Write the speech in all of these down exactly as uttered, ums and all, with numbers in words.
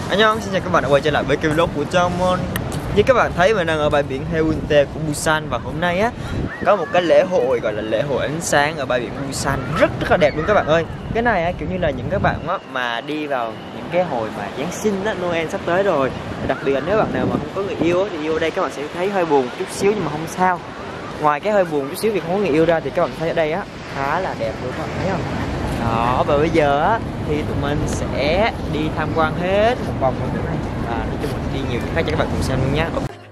Annyeong, xin chào các bạn đã quay trở lại với kênh vlog của Jamon. Như các bạn thấy mình đang ở bãi biển Haeundae của Busan. Và hôm nay á có một cái lễ hội gọi là lễ hội ánh sáng ở bãi biển Busan rất rất là đẹp luôn các bạn ơi. Cái này á kiểu như là những các bạn á mà đi vào những cái hồi mà Giáng sinh á, Noel sắp tới rồi. Đặc biệt là nếu bạn nào mà không có người yêu á, thì yêu ở đây các bạn sẽ thấy hơi buồn một chút xíu nhưng mà không sao. Ngoài cái hơi buồn chút xíu vì không có người yêu ra thì các bạn thấy ở đây á khá là đẹp luôn các bạn thấy không? Đó, và bây giờ á thì tụi mình sẽ đi tham quan hết một vòng trong chỗ này. À, nói chung mình đi nhiều khác cho các bạn cùng xem luôn nhé.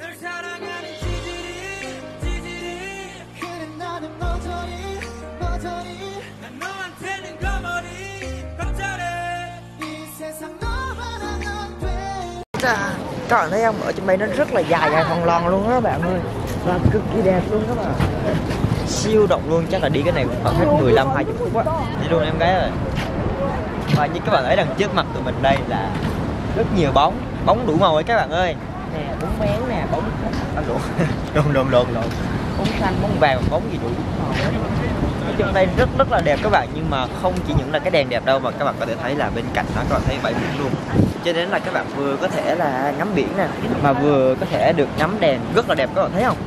Các bạn thấy không? Ở trên đây nó rất là dài dài thon lon luôn á bạn ơi. Và cực kỳ đẹp luôn các bạn. Siêu động luôn, chắc là đi cái này cũng khoảng hết mười lăm hai mươi phút quá. Đi luôn em gái ơi. Và như các bạn thấy đằng trước mặt tụi mình đây là rất nhiều bóng, bóng đủ màu ấy các bạn ơi. Nè, bóng bén nè, bóng đồn đồn đồn đồn đồn bóng xanh, bóng vàng, bóng gì đủ màu ấy. Nói chung đây rất rất là đẹp các bạn, nhưng mà không chỉ những là cái đèn đẹp đâu mà các bạn có thể thấy là bên cạnh đó các bạn thấy bãi biển luôn. Cho nên là các bạn vừa có thể là ngắm biển nè, mà vừa có thể được ngắm đèn rất là đẹp các bạn thấy không?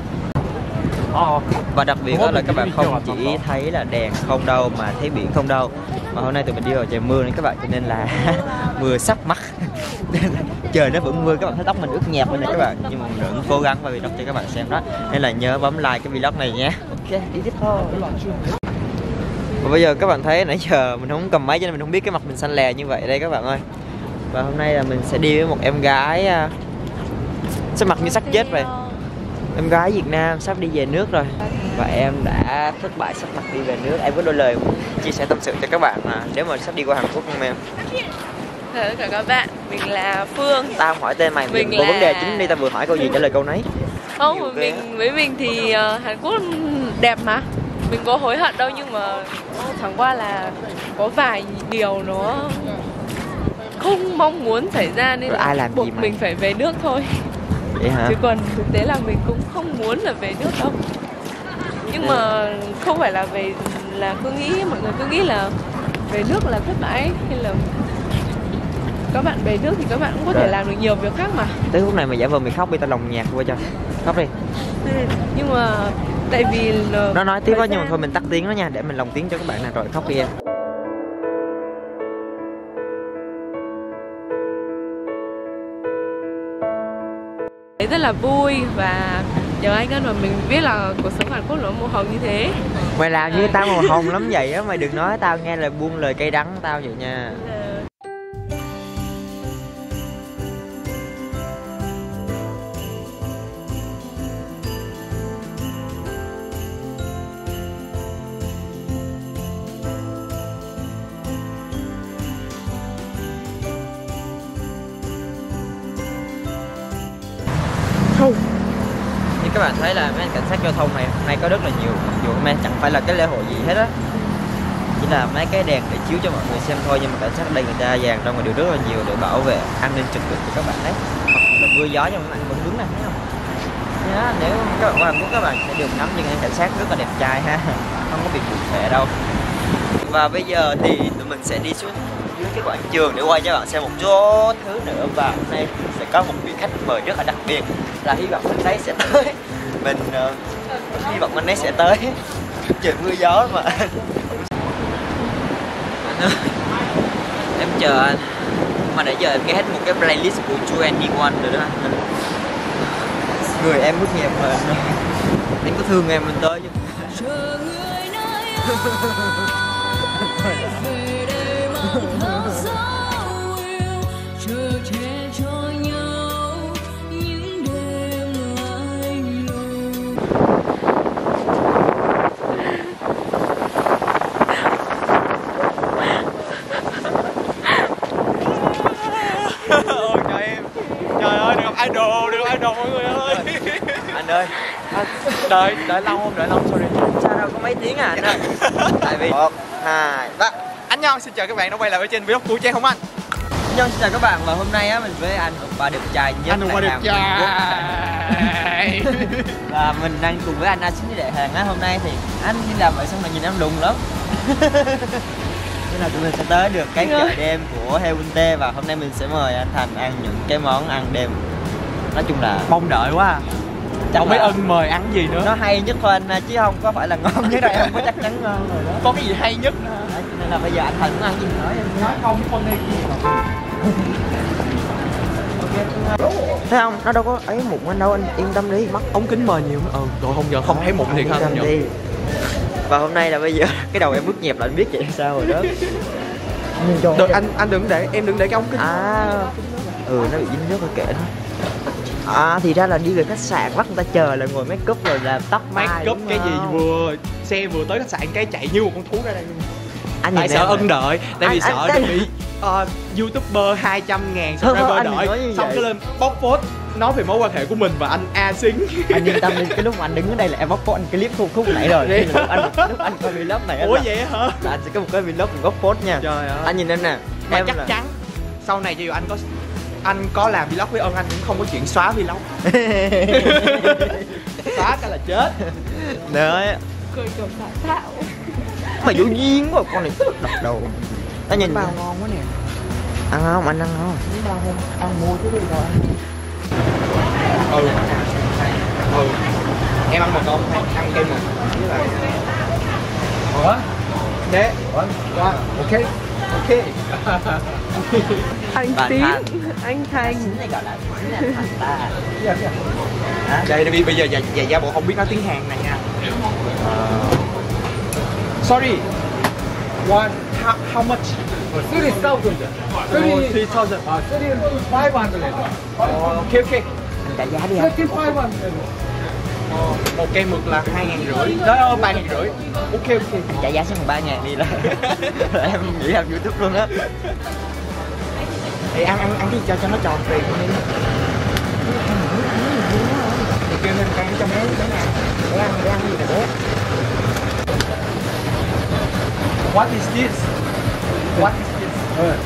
Và đặc biệt đó là các bạn không chỉ thấy là đèn không đâu mà thấy biển không đâu, mà hôm nay tụi mình đi vào trời mưa nên các bạn, cho nên là mưa sắp mắt. Trời nó vẫn mưa, các bạn thấy tóc mình ướt nhẹp bên này các bạn, nhưng mà mình vẫn cố gắng quay video cho các bạn xem đó, nên là nhớ bấm like cái vlog này nhé. Ok, đi tiếp thôi. Và bây giờ các bạn thấy nãy giờ mình không cầm máy cho nên mình không biết cái mặt mình xanh lè như vậy đây các bạn ơi. Và hôm nay là mình sẽ đi với một em gái sắc mặt như xác chết vậy. Em gái Việt Nam sắp đi về nước rồi. Và em đã thất bại sắp mặt đi về nước. Em có đôi lời chia sẻ tâm sự cho các bạn à, nếu mà sắp đi qua Hàn Quốc không em? Chào tất cả các bạn, mình là Phương. Tao không hỏi tên mày, mình có là... vấn đề chính đi, tao vừa hỏi câu gì trả lời câu nấy. Không, với mình, với mình thì uh, Hàn Quốc đẹp mà. Mình có hối hận đâu, nhưng mà chẳng qua là có vài điều nó không mong muốn xảy ra nên rồi ai làm buộc gì mà mình phải về nước thôi. Vậy hả? Chứ còn thực tế là mình cũng không muốn là về nước đâu. Nhưng mà không phải là về là cứ nghĩ, mọi người cứ nghĩ là về nước là thất bại, hay là các bạn về nước thì các bạn cũng có rồi. thể làm được nhiều việc khác mà. Tới lúc này mà giả vờ mày khóc đi, tao lồng nhạc qua cho. Khóc đi. Nhưng mà tại vì nó nói tiếp đó, nhưng mà thôi mình tắt tiếng đó nha, để mình lồng tiếng cho các bạn nào rồi khóc đi em. Rất là vui và nhờ anh Ngân mà mình biết là cuộc sống Hàn Quốc nó màu hồng như thế. Mày làm như tao màu hồng lắm vậy á, mày đừng nói tao nghe lời buông lời cay đắng tao vậy nha. Như các bạn thấy là mấy anh cảnh sát giao thông này hôm nay có rất là nhiều, mặc dù hôm nay chẳng phải là cái lễ hội gì hết á, chỉ là mấy cái đèn để chiếu cho mọi người xem thôi, nhưng mà cảnh sát ở đây người ta dàn ra ngoài điều rất là nhiều để bảo vệ an ninh trật tự của các bạn đấy. Mặc dù là mưa gió nhưng mà anh vẫn đứng này thấy không? Nhá, nếu các bạn qua Hàn Quốc các bạn sẽ được ngắm những anh cảnh sát rất là đẹp trai ha, không có bị cụ thể đâu. Và bây giờ thì tụi mình sẽ đi xuống dưới cái quảng trường để quay cho các bạn xem một số thứ nữa. Và hôm nay sẽ có một vị khách mời rất là đặc biệt, là hy vọng anh ấy sẽ tới. Mình uh, hy vọng anh ấy sẽ tới. Trời mưa gió mà. Em chờ anh. Mà nãy giờ em nghe hết một cái playlist của hai en i one rồi đó. Người em bước nhịp mà anh có thương em mình tới chứ. Ôi trời em, trời ơi, đừng gặp idol, đừng gặp idol mọi người ơi. Anh ơi, đợi đợi lâu không, đợi lâu sorry. Sao đâu có mấy tiếng à anh ơi. Tại vì một, hai, ba. Annyeong, xin chào các bạn đã quay lại ở trên vlog của Trang Hồng Anh. Annyeong, xin chào các bạn, và hôm nay á mình với anh Oppa đẹp trai nhất tại Hàn Quốc. Và mình đang cùng với anh anh xin đại hàng á. Hôm nay thì anh đi làm vậy xong là nhìn em đùng lắm. Thế là tụi mình sẽ tới được cái chợ đêm của Haeundae và hôm nay mình sẽ mời anh Thành ăn những cái món ăn đêm. Nói chung là mong đợi quá à. Không biết Ân mời ăn gì nữa. Nó hay nhất thôi anh, chứ không có phải là ngon nhất đây, không có chắc chắn ngon rồi đó. Có cái gì hay nhất nữa. Đấy, cho nên là bây giờ anh Thành muốn ăn gì nói em nói không con đi. thấy không, nó đâu có ấy mụn anh đâu, anh yên tâm đi. Mắt ống kính mờ nhiều. Ừ, rồi không giờ không thấy mụn thiệt ha. Đi. Và hôm nay là bây giờ cái đầu em bước nhẹp là anh biết vậy sao rồi đó. Được, anh anh đừng để em đừng để cái ống kính. À, ừ nó bị dính nước rồi kệ nó. À thì ra là đi về khách sạn bắt người ta chờ là ngồi make up rồi làm tóc make up cái gì vừa xe vừa tới khách sạn cái chạy như một con thú ra đây luôn. Anh tại sợ Ân đợi, tại vì anh, sợ anh, nó bị uh, YouTuber hai trăm ngàn subscriber đợi xong cái lên bóc post nói về mối quan hệ của mình và anh A Xính. Anh yên tâm đi, cái lúc mà anh đứng ở đây là em bóc post anh clip khúc khúc nãy rồi. Lúc anh lúc anh coi vlog này. Ủa vậy hả? Là anh sẽ có một cái vlog bóc post nha. Trời ơi. Anh nhìn em nè. Mà em chắc là... chắn sau này dù anh có anh có làm vlog với Ân anh cũng không có chuyện xóa vlog. Xóa cái là chết. Đấy. Cười kiểu giả tạo. Mà vô duyên quá con này đập đầu. Nó nhìn bao ngon quá nè. Ăn không? Anh ăn không? Bao không? Ăn mua chứ đi rồi. Ừ. Ừ. Em ăn một không? Ăn kem một. Ủa? Thế. Ủa? Qua. Ok. Ok. Anh Tín, anh Thành. Này gọi là Thành ta. Đây bây bây giờ dạ, dạ giả bộ không biết nói tiếng Hàn này nha. Uh, sorry. One how, how much? Three thousand. Three three thousand. Three five hundred. Okay okay. Trả giá đi hả? Five hundred. Một cây mực là hai ngàn rưỡi. Đó ba ngàn rưỡi. Ok ok. Anh trả giá xuống ba ngàn đi là em nghĩ làm YouTube luôn á. Thì ăn ăn ăn đi cho cho nó tròn tiền đi. Thì kêu thêm ăn cho mấy mấy ngàn. Để ăn để ăn gì nè bố. What is this? What is this? Uh.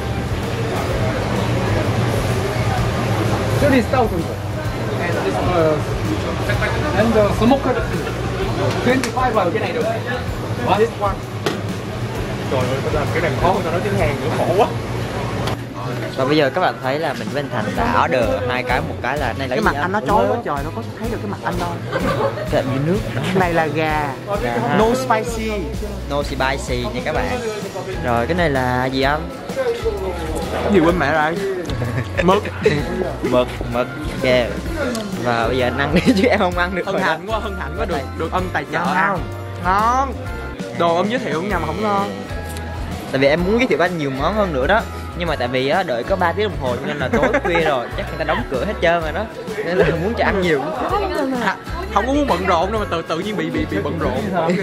This is thousand. And this uh, and the smoker twenty-five vào cái này được. What? This one. Trời ơi, tôi làm cái này khó hơn tao nói tiếng Hàn nữa, khổ quá. Và bây giờ các bạn thấy là mình với anh Thành đã order hai cái, một cái là này là cái mặt anh nó chói quá trời, nó có thấy được cái mặt anh đâu. Cái như nước. Cái này là gà. Gà no spicy. No spicy nha các bạn. Rồi cái này là gì anh? Cái gì quên mẹ rồi. Mực. Mực, mực. Ok. Và bây giờ anh ăn đi chứ em không ăn được. Hân hạnh quá, hân hạnh quá được được Ân tài trợ. Ngon. Ngon. Đồ Ân giới thiệu nhà mà không ngon. Tại vì em muốn giới thiệu anh nhiều món hơn nữa đó. Nhưng mà tại vì á, đợi có ba tiếng đồng hồ cho nên là tối khuya rồi, chắc người ta đóng cửa hết trơn rồi đó. Nên là muốn cho ăn nhiều. À, không có muốn bận rộn đâu mà tự tự nhiên bị bị bị bận rộn.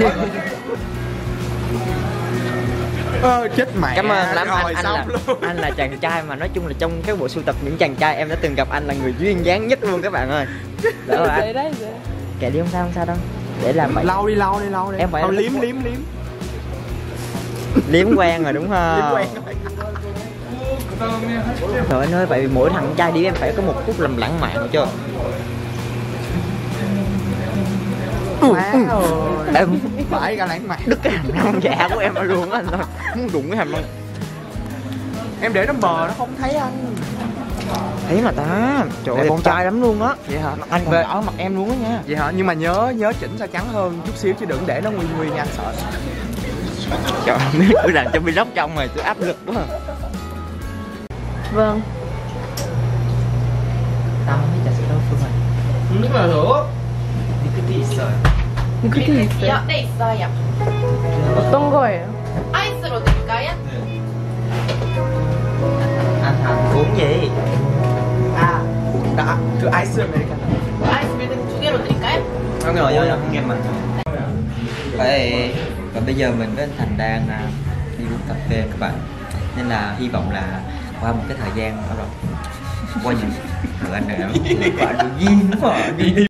Ờ, chết mẹ. Cảm ơn lắm rồi, anh, anh là luôn. anh là chàng trai mà nói chung là trong cái bộ sưu tập những chàng trai em đã từng gặp anh là người duyên dáng nhất luôn các bạn ơi. Đó rồi anh. Đấy, Kệ đi không sao không sao đâu. Để làm vậy. Lau đi lau đi lau đi. Em phải Thôi, liếm liếm liếm. Liếm quen rồi đúng không? Liếm quen rồi. Trời anh ơi, tại vì mỗi thằng trai đi em phải có một phút làm lãng mạn chưa? Wow. Em Phải cả lãng mạn. đứt cái hàm răng dạ của em luôn á anh ơi. Muốn đụng cái hàm răng. Em để nó mờ nó không thấy anh. Thấy mà ta. Trời ơi, con trai lắm luôn á. Vậy hả? Anh còn đỏ mặt em luôn á nha. Vậy hả? Nhưng mà nhớ nhớ chỉnh sao trắng hơn chút xíu chứ đừng để nó nguyên nguyên nha, anh sợ. Trời ơi, tôi làm cho vlog trong rồi tôi áp lực quá. Vâng. Tao không biết trà sữa đâu Phương ơi. Nước là hửa. Nikiti 있어요. Nikiti 있어요? 야, 네 있어요. 어떤 거예요? 아이스로 드릴까요? Anh Thành uống gì? À, đã. Thứ ice American. 아이스 밀크 두 개로 드릴까요? Không ngồi vô không nghe mình. Vậy và bây giờ mình với anh Thành đang đi uống cà phê các bạn. Nên là hy vọng là qua một cái thời gian đó rồi. Qua những người anh này bạn được duyên quá đi đi.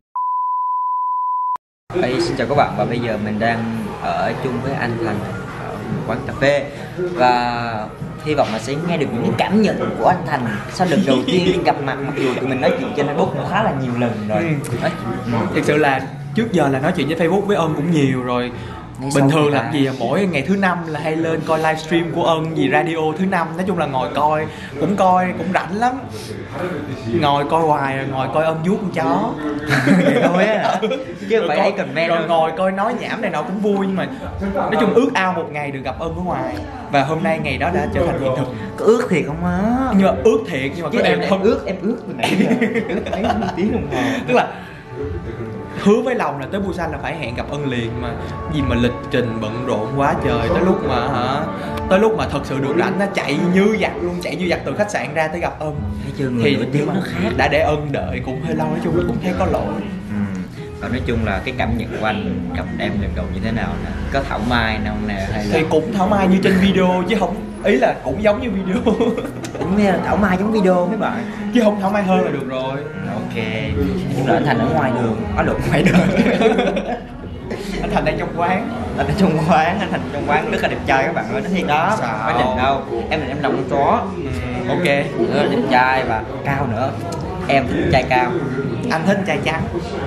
Hey, xin chào các bạn và bây giờ mình đang ở chung với anh Thành ở một quán cà phê và hy vọng là sẽ nghe được những cái cảm nhận của anh Thành sau lần đầu tiên gặp mặt, mặc dù tụi mình nói chuyện trên Facebook cũng khá là nhiều lần rồi. Ừ. Thật sự là trước giờ là nói chuyện với Facebook với Ân cũng nhiều rồi, Bình thường làm gì mỗi ngày thứ năm là hay lên coi livestream của Ân gì radio thứ năm, nói chung là ngồi coi cũng coi cũng rảnh lắm, ngồi coi hoài, ngồi coi Ân vuốt con chó vậy thôi á, chứ không phải ấy comment rồi đâu. ngồi coi nói nhảm này nọ cũng vui, nhưng mà nói chung ước ao một ngày được gặp Ân ở ngoài, và hôm nay ngày đó đã trở thành hiện thực. Có ước thiệt không á? Nhưng mà ước thiệt, nhưng mà Chứ có em em không không ước, em ước từ nãy giờ ước mấy tiếng đồng hồ. tức là hứa với lòng là tới Busan là phải hẹn gặp Ân liền, mà gì mà lịch trình bận rộn quá trời, tới lúc mà hả tới lúc mà thật sự được rảnh nó chạy như giặc luôn, chạy như giặc từ khách sạn ra tới gặp Ân. Thấy chưa, người nổi tiếng mà nó khác. đã để Ân đợi cũng hơi lâu, nói chung là cũng thấy có lỗi. Ừ. Và nói chung là cái cảm nhận của anh gặp em lần đầu như thế nào nè? Có thảo mai nào nè hay là Thì cũng thảo mai như trên video chứ không, ý là cũng giống như video cũng nghe là thảo mai giống video mấy bạn, chứ không thảo mai hơn là được rồi. ok. Nhưng là anh Thành ở ngoài đường, ở lộn ngoài đường Anh Thành đang trong quán. anh ở trong quán, anh Thành trong quán rất là đẹp trai các bạn ơi, nói thiệt đó. Sao? Phải nhìn đâu, em là em đồng con chó, Ừ, ok. rất là đẹp trai và cao nữa, em thích trai cao. Anh thích trai trắng.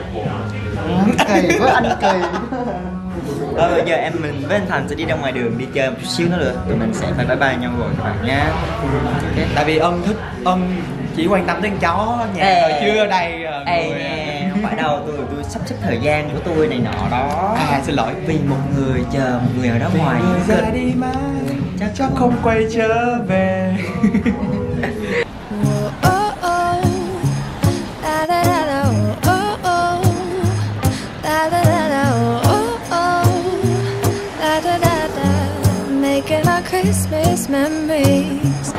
Kỳ với anh kỳ. Rồi bây giờ em mình với anh Thành sẽ đi ra ngoài đường đi chơi một chút xíu nữa được, tụi mình sẽ phải bye bye nhau rồi các bạn nha. Okay. Tại vì Ân thích, Ân chỉ quan tâm đến con chó nhà Ê. rồi, chứ ở đây uh, Ê, người nè, không phải đâu, tôi tôi sắp xếp thời gian của tôi này nọ đó. À xin lỗi. Vì một người chờ một người ở đó ngoài. Người ra đi mà chắc chắc không quay trở về. Making our Christmas memories.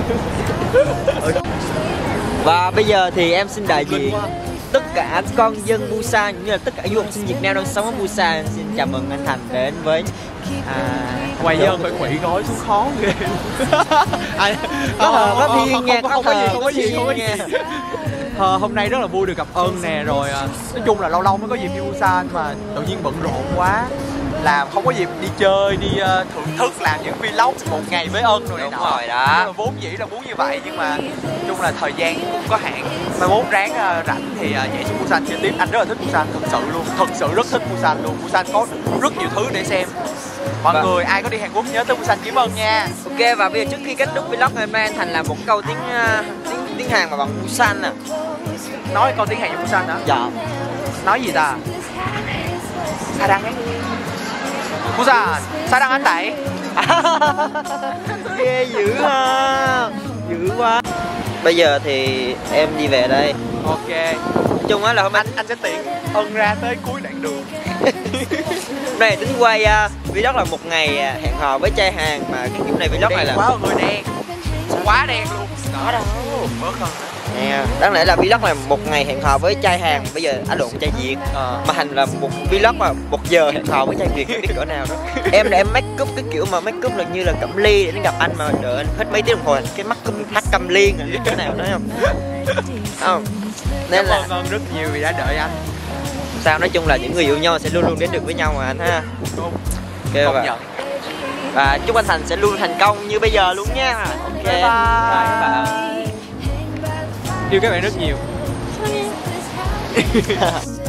Và bây giờ thì em xin đại diện tất cả con dân Busan cũng như là tất cả du học sinh Việt Nam đang sống ở Busan, xin chào mừng anh Thành đến với à, Quay với Ân phải quỵ gối xuống khó ghê. À, có hờ có thiên không, nha, không, có không có gì, hờ, không có gì, thiên không có gì. nha. Ờ, hôm nay rất là vui được gặp Ân nè, rồi à, nói chung là lâu lâu mới có dịp đi Busan mà tự nhiên bận rộn quá, làm không có dịp đi chơi, đi uh, thưởng thức làm những vlog một ngày với Ân rồi này Đúng nọ. rồi đó. Là vốn dĩ là muốn như vậy, nhưng mà nói chung là thời gian cũng có hạn. Mai mốt ráng uh, rảnh thì uh, nhảy xuống Busan chơi tiếp. Anh rất là thích Busan, thật sự luôn, thật sự rất thích Busan luôn. Busan có rất nhiều thứ để xem. Mọi Vâng. người ai có đi Hàn Quốc nhớ tới Busan kiếm Ân nha. Ok, và bây giờ trước khi kết thúc vlog ngày hôm nay, anh Thành làm một câu tiếng uh, tiếng, tiếng Hàn mà bằng Busan nè. Nói câu tiếng Hàn cho Busan hả? Dạ. Nói gì ta? Sa đăng ấy. Busan, sa đăng anh tại. Ghê dữ ha, dữ quá. Bây giờ thì em đi về đây. Ok. Nói chung á là hôm nay Anh anh sẽ tiện Ân ra tới cuối đoạn đường. hôm nay tính quay uh, vlog là một ngày uh, hẹn hò với trai Hàn, mà cái kiểu này vlog này là quá người đen, quá đen luôn. có đâu. Bớt hơn nữa. Nè, đáng lẽ là vlog là một ngày hẹn hò với trai Hàn, bây giờ á lộn trai Việt. Ờ. Mà Hành là một vlog mà một giờ hẹn hò với trai Việt, biết cỡ nào đó. Em là em make up cái kiểu mà make up là như là Cẩm Ly để đến gặp anh, mà đợi anh hết mấy tiếng đồng hồ cái mắt cụm mắt câm liên là biết cỡ nào đó không? Không. Nên Cảm là ơn Ân rất nhiều vì đã đợi anh. sao, nói chung là những người yêu nhau sẽ luôn luôn đến được với nhau mà anh ha. Đúng. Okay, Công và, nhận. và chúc anh Thành sẽ luôn thành công như bây giờ luôn nha. Ok. Bye bye. Bye các bạn. Yêu các bạn rất nhiều.